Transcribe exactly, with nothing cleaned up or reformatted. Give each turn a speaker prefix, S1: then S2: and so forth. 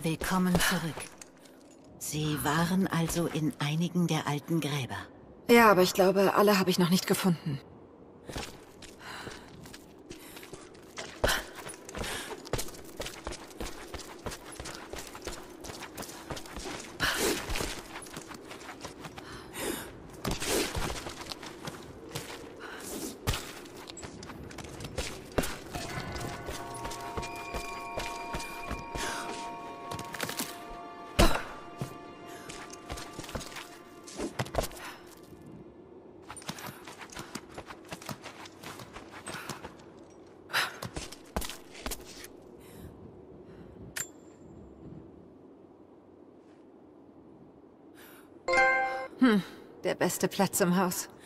S1: Willkommen zurück. Sie waren also in einigen der alten Gräber.
S2: Ja, aber ich glaube, alle habe ich noch nicht gefunden. Hm, der beste Platz im Haus.